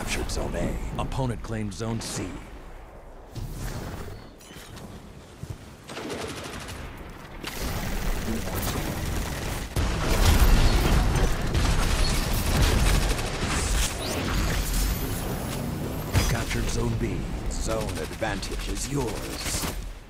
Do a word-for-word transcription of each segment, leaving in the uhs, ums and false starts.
captured Zone A. Opponent claims Zone C. You captured Zone B. Zone advantage is yours.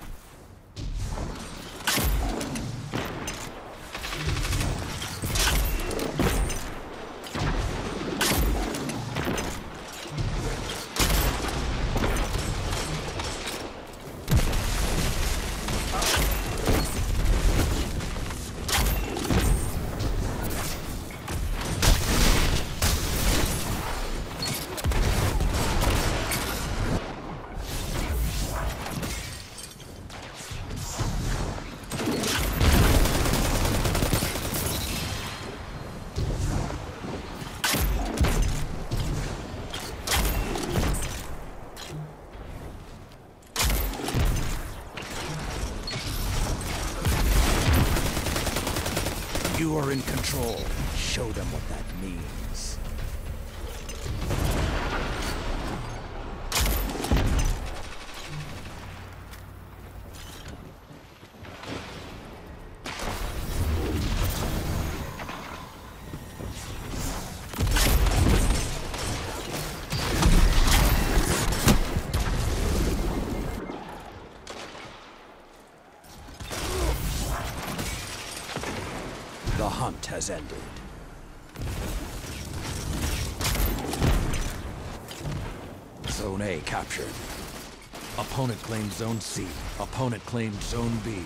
You are in control. Show them what that means. The hunt has ended. Zone A captured. Opponent claims Zone C. Opponent claims Zone B.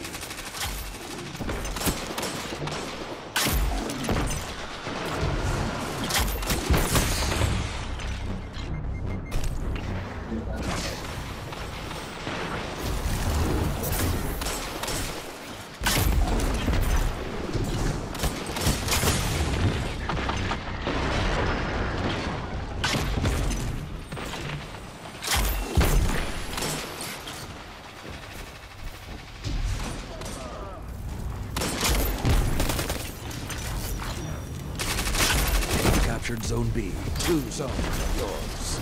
Captured Zone B. Two zones are yours.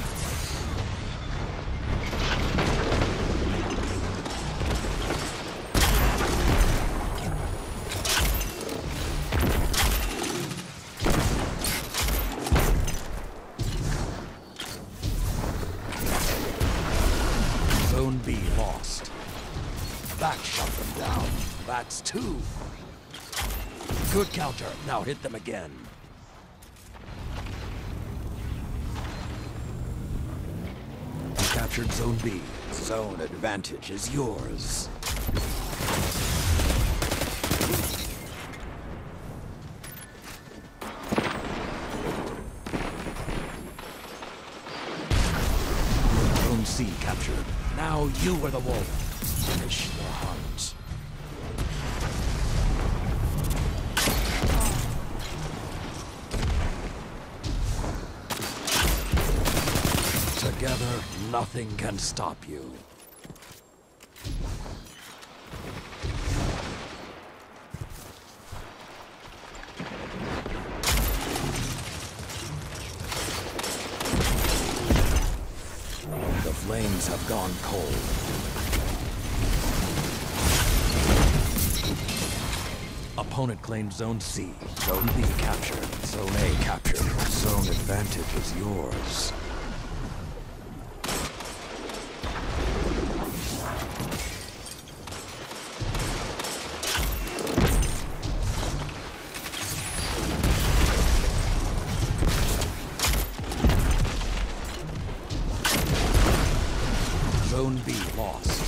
Zone B lost. That shut them down. That's two. Good counter. Now hit them again. Captured Zone B. Zone advantage is yours. Zone C captured. Now you are the wolf. Finish the hunt. Together, nothing can stop you. The flames have gone cold. Opponent claims Zone C. Zone B captured. Zone A captured. Zone advantage is yours. Zone B lost.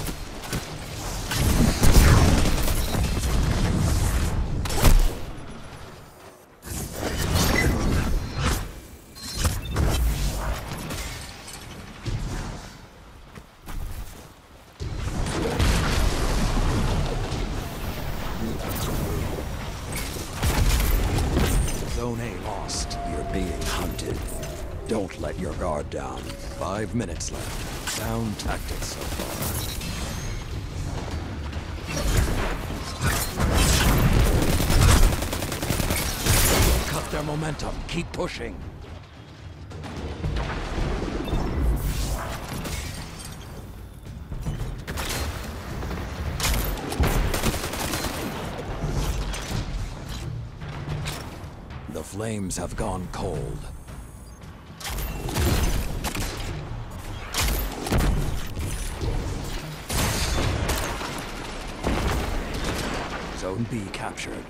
Zone A lost. You're being hunted. Don't let your guard down. Five minutes left. Sound tactics so far. Cut their momentum. Keep pushing. flames have gone cold. Zone B captured.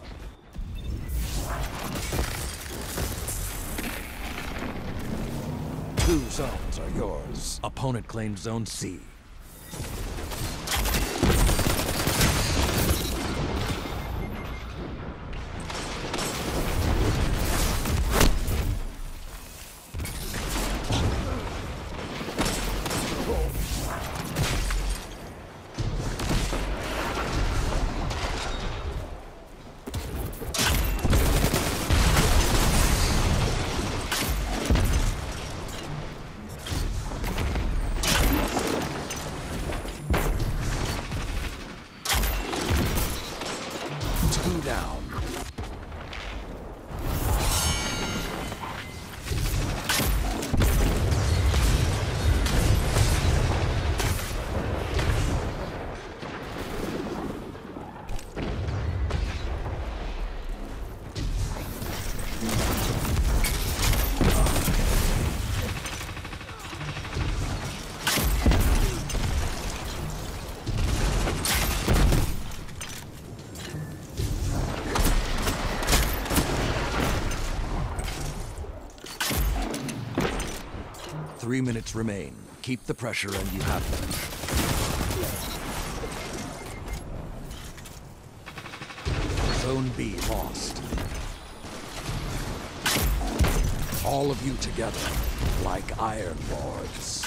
Two zones are yours. Opponent claims Zone C. Two down. Three minutes remain. Keep the pressure and you have them. Zone B lost. All of you together, like Iron Lords.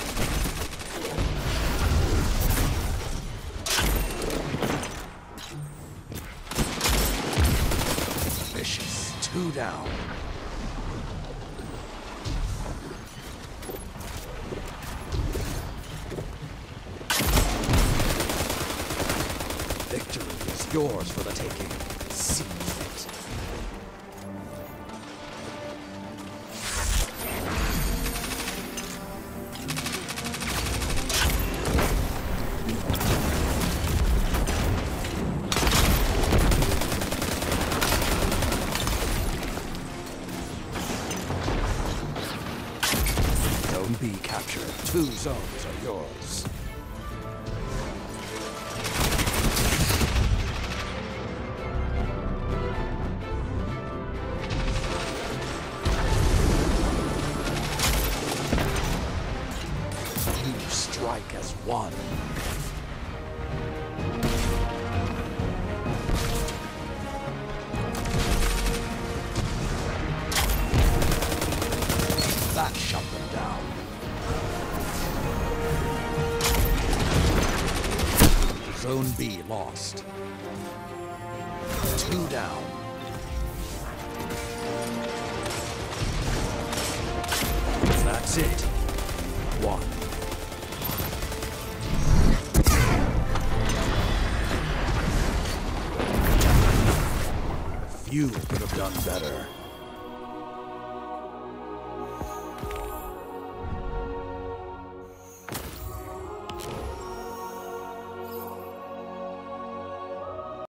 Vicious. Two down. Victory is yours for the taking. Seize it. Zone B captured. Two zones are yours. Strike as one. That shut them down. Zone B lost. Two down. That's it. One. You could have done better.